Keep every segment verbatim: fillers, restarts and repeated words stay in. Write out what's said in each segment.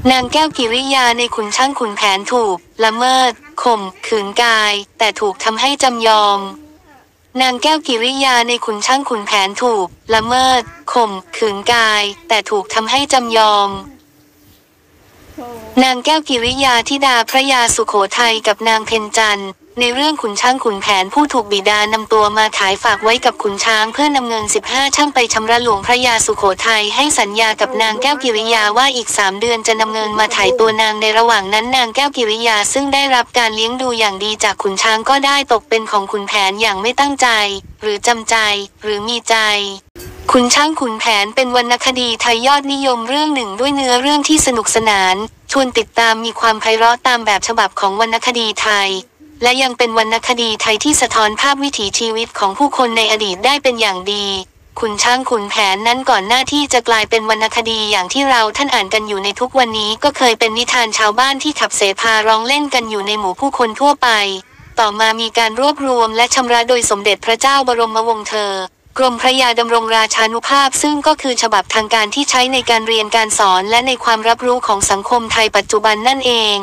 นางแก้วกิริยาในขุนช่างขุนแผนถูกละเมิดข่มขืนกายแต่ถูกทำให้จำยอมนางแก้วกิริยาในขุนช่างขุนแผนถูกละเมิดข่มขืนกายแต่ถูกทำให้จำยอมนางแก้วกิริยาธิดาพระยาสุโขทัยกับนางเพ็ญจันทร์ในเรื่องขุนช้างขุนแผนผู้ถูกบิดานำตัวมาขายฝากไว้กับขุนช้างเพื่อนำเงินสิบห้าช่างไปชำระหลวงพระยาสุโขทัยให้สัญญากับนางแก้วกิริยาว่าอีกสามเดือนจะนำเงินมาถ่ายตัวนางในระหว่างนั้นนางแก้วกิริยาซึ่งได้รับการเลี้ยงดูอย่างดีจากขุนช้างก็ได้ตกเป็นของขุนแผนอย่างไม่ตั้งใจหรือจำใจหรือมีใจขุนช้างขุนแผนเป็นวรรณคดีไทยยอดนิยมเรื่องหนึ่งด้วยเนื้อเรื่องที่สนุกสนานชวนติดตามมีความไพเราะตามแบบฉบับของวรรณคดีไทยและยังเป็นวรรณคดีไทยที่สะท้อนภาพวิถีชีวิตของผู้คนในอดีตได้เป็นอย่างดีขุนช้างขุนแผนนั้นก่อนหน้าที่จะกลายเป็นวรรณคดีอย่างที่เราท่านอ่านกันอยู่ในทุกวันนี้ก็เคยเป็นนิทานชาวบ้านที่ขับเสพาร้องเล่นกันอยู่ในหมู่ผู้คนทั่วไปต่อมามีการรวบรวมและชำระโดยสมเด็จพระเจ้าบรมวงศ์เธอกรมพระยาดำรงราชานุภาพซึ่งก็คือฉบับทางการที่ใช้ในการเรียนการสอนและในความรับรู้ของสังคมไทยปัจจุบันนั่นเอง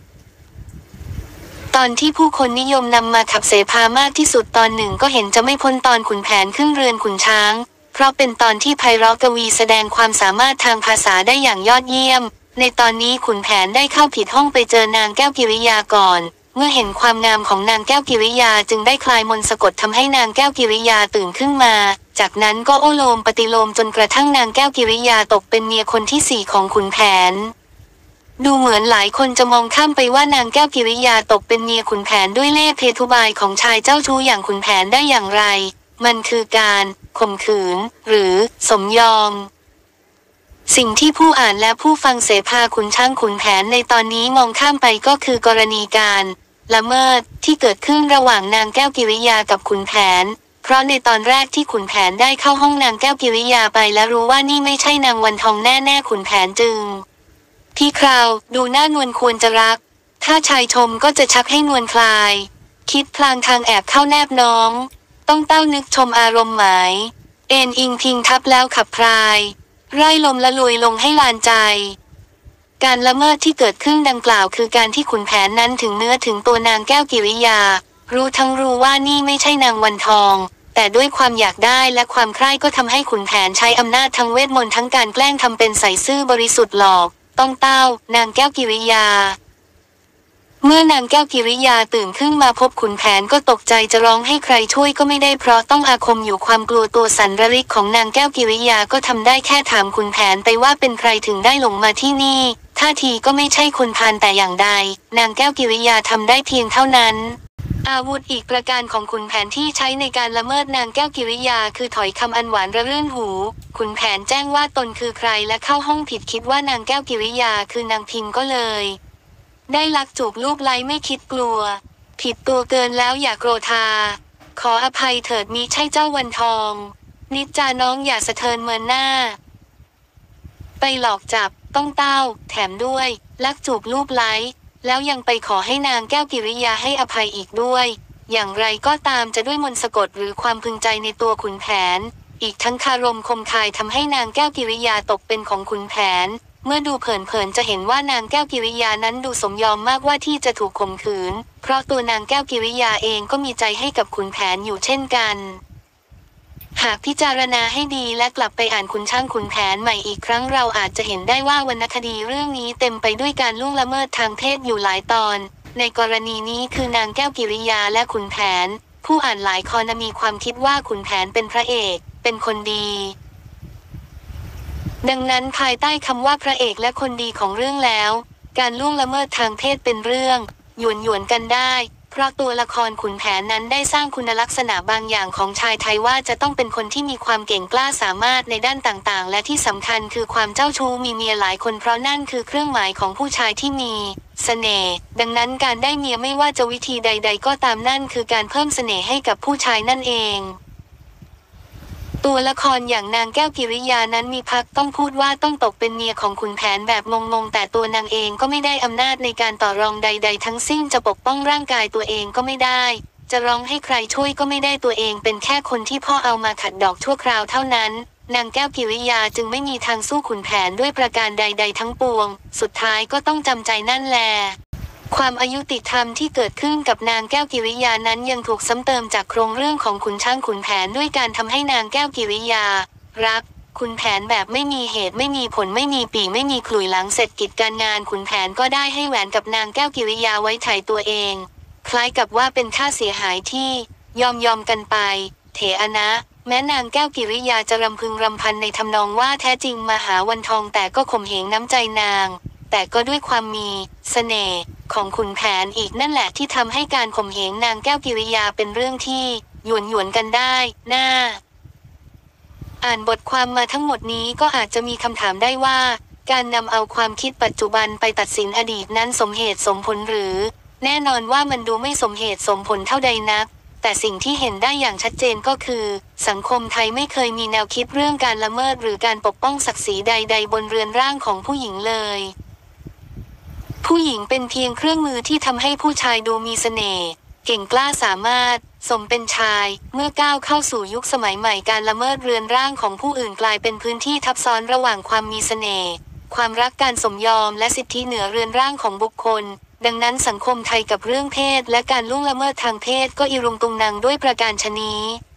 ตอนที่ผู้คนนิยมนำมาขับเสพามากที่สุดตอนหนึ่งก็เห็นจะไม่พ้นตอนขุนแผนขึ้นเรือนขุนช้างเพราะเป็นตอนที่ไพเราะกวีแสดงความสามารถทางภาษาได้อย่างยอดเยี่ยมในตอนนี้ขุนแผนได้เข้าผิดห้องไปเจอนางแก้วกิริยาก่อนเมื่อเห็นความงามของนางแก้วกิริยาจึงได้คลายมนต์สะกดทำให้นางแก้วกิริยาตื่นขึ้นมาจากนั้นก็โอโลมปฏิโลมจนกระทั่งนางแก้วกิริยาตกเป็นเมียคนที่สี่ของขุนแผนดูเหมือนหลายคนจะมองข้ามไปว่านางแก้วกิริยาตกเป็นเมียขุนแผนด้วยเล่ห์เพทุบายของชายเจ้าชู้อย่างขุนแผนได้อย่างไรมันคือการข่มขืนหรือสมยอมสิ่งที่ผู้อ่านและผู้ฟังเสพาขุนช้างขุนแผนในตอนนี้มองข้ามไปก็คือกรณีการละเมิดที่เกิดขึ้นระหว่างนางแก้วกิริยากับขุนแผนเพราะในตอนแรกที่ขุนแผนได้เข้าห้องนางแก้วกิริยาไปและรู้ว่านี่ไม่ใช่นางวันทองแน่ๆขุนแผนจึงพี่คราวดูหน้านวลควรจะรักถ้าชายชมก็จะชักให้นวลคลายคิดพลางทางแอบเข้าแนบน้องต้องเต้านึกชมอารมณ์หมายเอ็นอิงพิงทับแล้วขับพรายไร่ลมละลุยลงให้ลานใจการละเมิดที่เกิดขึ้นดังกล่าวคือการที่ขุนแผนนั้นถึงเนื้อถึงตัวนางแก้วกิริยารู้ทั้งรู้ว่านี่ไม่ใช่นางวันทองแต่ด้วยความอยากได้และความใคร่ก็ทำให้ขุนแผนใช้อำนาจทั้งเวทมนต์ทั้งการแกล้งทำเป็นใส่ซื่อบริสุทธิ์หลอกต้องเต้านางแก้วกิริยาเมื่อนางแก้วกิริยาตื่นขึ้นมาพบขุนแผนก็ตกใจจะร้องให้ใครช่วยก็ไม่ได้เพราะต้องอาคมอยู่ความกลัวตัวสั่นระริกของนางแก้วกิริยาก็ทำได้แค่ถามขุนแผนไปว่าเป็นใครถึงได้หลงมาที่นี่ท่าทีก็ไม่ใช่คนพาลแต่อย่างใดนางแก้วกิริยาทำได้เพียงเท่านั้นอาวุธอีกประการของขุนแผนที่ใช้ในการละเมิดนางแก้วกิริยาคือถอยคำอันหวานระรื่นหูขุนแผนแจ้งว่าตนคือใครและเข้าห้องผิดคิดว่านางแก้วกิริยาคือนางพิมก็เลยได้ลักจูบลูบไล้ไม่คิดกลัวผิดตัวเกินแล้วอย่าโกรธาขออภัยเถิดมิใช่เจ้าวันทองนิจจาน้องอย่าสะเทินเมินหน้าไปหลอกจับต้องเต้าแถมด้วยลักจูบลูบไล้แล้วยังไปขอให้นางแก้วกิริยาให้อภัยอีกด้วยอย่างไรก็ตามจะด้วยมนต์สะกดหรือความพึงใจในตัวขุนแผนอีกทั้งคารมคมคายทำให้นางแก้วกิริยาตกเป็นของขุนแผนเมื่อดูเผินๆจะเห็นว่านางแก้วกิริยานั้นดูสมยอมมากว่าที่จะถูกข่มขืนเพราะตัวนางแก้วกิริยาเองก็มีใจให้กับขุนแผนอยู่เช่นกันหากพิจารณาให้ดีและกลับไปอ่านขุนช้างขุนแผนใหม่อีกครั้งเราอาจจะเห็นได้ว่าวรรณคดีเรื่องนี้เต็มไปด้วยการล่วงละเมิดทางเพศอยู่หลายตอนในกรณีนี้คือนางแก้วกิริยาและขุนแผนผู้อ่านหลายคนมีความคิดว่าขุนแผนเป็นพระเอกเป็นคนดีดังนั้นภายใต้คำว่าพระเอกและคนดีของเรื่องแล้วการล่วงละเมิดทางเพศเป็นเรื่องหยวนหยวนกันได้เพราะตัวละครขุนแผนนั้นได้สร้างคุณลักษณะบางอย่างของชายไทยว่าจะต้องเป็นคนที่มีความเก่งกล้าสามารถในด้านต่างๆและที่สำคัญคือความเจ้าชู้มีเมียหลายคนเพราะนั่นคือเครื่องหมายของผู้ชายที่มีเสน่ห์ดังนั้นการได้เมียไม่ว่าจะวิธีใดๆก็ตามนั่นคือการเพิ่มเสน่ห์ให้กับผู้ชายนั่นเองตัวละครอย่างนางแก้วกิริยานั้นมีพักต้องพูดว่าต้องตกเป็นเมียของขุนแผนแบบงงๆแต่ตัวนางเองก็ไม่ได้อำนาจในการต่อรองใดๆทั้งสิ้นจะปกป้องร่างกายตัวเองก็ไม่ได้จะร้องให้ใครช่วยก็ไม่ได้ตัวเองเป็นแค่คนที่พ่อเอามาขัดดอกชั่วคราวเท่านั้นนางแก้วกิริยาจึงไม่มีทางสู้ขุนแผนด้วยประการใดๆทั้งปวงสุดท้ายก็ต้องจำใจนั่นแลความอายุติธรรมที่เกิดขึ้นกับนางแก้วกิริยานั้นยังถูกซ้ำเติมจากโครงเรื่องของขุนช้างขุนแผนด้วยการทำให้นางแก้วกิริยารักขุนแผนแบบไม่มีเหตุไม่มีผลไม่มีปีไม่มีขลุ่ยหลังเสร็จกิจการงานขุนแผนก็ได้ให้แหวนกับนางแก้วกิริยาไว้ไถ่ตัวเองคล้ายกับว่าเป็นค่าเสียหายที่ยอมยอมกันไปเถอะนะแม้นางแก้วกิริยาจะรำพึงรำพันในทำนองว่าแท้จริงมาหาวันทองแต่ก็ข่มเหงน้ำใจนางแต่ก็ด้วยความมีเสน่ห์ของขุนแผนอีกนั่นแหละที่ทำให้การข่มเหงนางแก้วกิริยาเป็นเรื่องที่หยวนหยวนกันได้น่าอ่านบทความมาทั้งหมดนี้ก็อาจจะมีคำถามได้ว่าการนำเอาความคิดปัจจุบันไปตัดสินอดีตนั้นสมเหตุสมผลหรือแน่นอนว่ามันดูไม่สมเหตุสมผลเท่าใดนักแต่สิ่งที่เห็นได้อย่างชัดเจนก็คือสังคมไทยไม่เคยมีแนวคิดเรื่องการละเมิดหรือการปกป้องศักดิ์ศรีใดๆบนเรือนร่างของผู้หญิงเลยผู้หญิงเป็นเพียงเครื่องมือที่ทำให้ผู้ชายดูมีเสน่ห์เก่งกล้าสามารถสมเป็นชายเมื่อก้าวเข้าสู่ยุคสมัยใหม่การละเมิดเรือนร่างของผู้อื่นกลายเป็นพื้นที่ทับซ้อนระหว่างความมีเสน่ห์ความรักการสมยอมและสิทธิเหนือเรือนร่างของบุคคลดังนั้นสังคมไทยกับเรื่องเพศและการล่วงละเมิดทางเพศก็อิรุงตุงนังด้วยประการฉะนี้